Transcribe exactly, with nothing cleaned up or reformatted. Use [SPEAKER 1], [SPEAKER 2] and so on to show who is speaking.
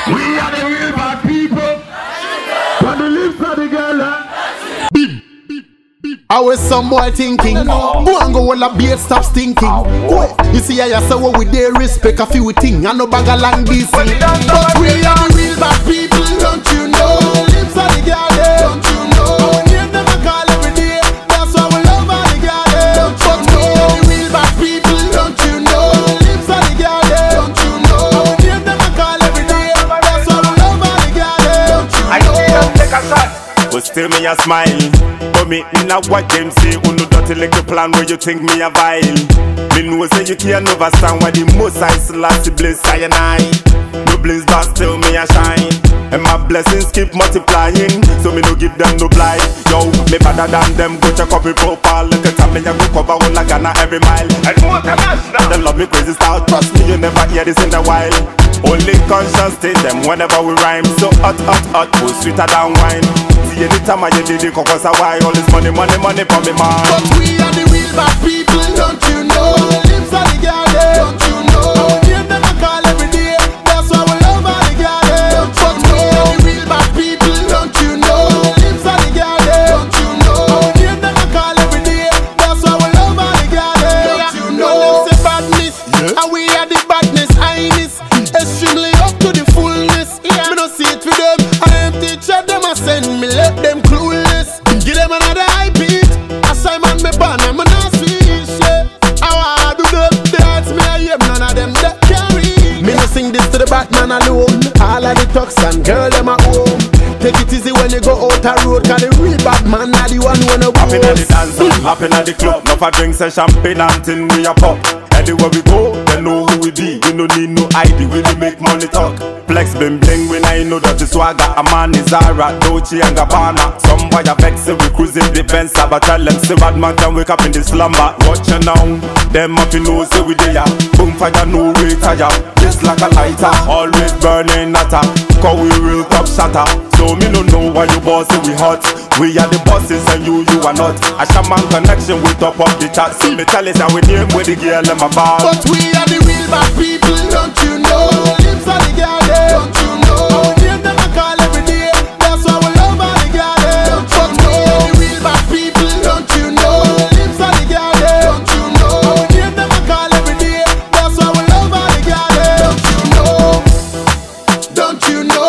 [SPEAKER 1] We are the real bad people. But the lips of the girl, huh?
[SPEAKER 2] I was some boy thinking, go and go all a beard stop stinking. Go, you see I say what we dare respect a few things. I no bag a long D C. But we are the real bad people, don't you know? Lips of the girl, don't you know? Our name them a call every day, that's why we love all the girl. But we are the real bad people, don't you know? Lips of the girl, don't you know? Our name them a call every day, that's why we love all the girl.
[SPEAKER 3] I see them take a shot, but still me a smile. But me not what them say, who know dirty like the plan where you think me a vile. Me know say you can't understand why the most I last bliss I and I. No bliss but still me a shine. And my blessings keep multiplying, so me no give them no blind. Yo, me better than them, go check up me profile. Look at me, I go cover all like Ghana every mile. And more international. Them love me crazy style, trust me, you never hear this in a while. Only conscious take them whenever we rhyme. So hot, hot, hot, oh, sweeter than wine. See anytime I hear the dick, cause I why all this money, money, money for me, man.
[SPEAKER 2] But we are the real bad people, don't you know? Lips of the girl, don't you know? Our name them a call every day, that's why we love all the girl. But we are the real bad people, don't you know? Lips of the girl, don't you know? Our name them a call every day, that's why we love all the girl. Don't you know? Them say badness, and we are the badness, highness, extremely up to the fullness. Me no see it for them, I am teacher them a send me, let them clueless. Give them another high beat, assignment me ban, I'm not sweet shit. How I do them, they ask me I am none of them that carry. Me no sing this to the Batman alone, all of the talks and girl them at home. Take it easy when you go out a road, cause the real Batman not the one who wanna
[SPEAKER 3] Happy at the dance, happy at the club. No for drinks and champagne and tin we a pop. Anywhere we go, they know who we be. We no need no I D, we dey make money talk. Flex bling bling, when I know that the swagger. A man is Zara, Dolce and Gabbana. Some boy a vex, we cruising the Benz. But tell them, say bad man can wake up in the slumber. Watch you now, them up in know, say we there. Boom fire, no retire. Just like a lighter, always burning hotter. Cause we real top shatter. So me no know why you boss say we hot. We are the bosses and you, you are not. A shaman connection, we top up the chat. See me tell us how we name with the girl in my bar.
[SPEAKER 2] But we are the real bad people, don't you know? Lips of the girl, don't you know? Our name them a call every day, that's why we love all the girl. But we are the real bad people, don't you know? Lips of the girl, don't you know? Our name them a call every day, that's why we love all the girl. Don't you know? Don't you know?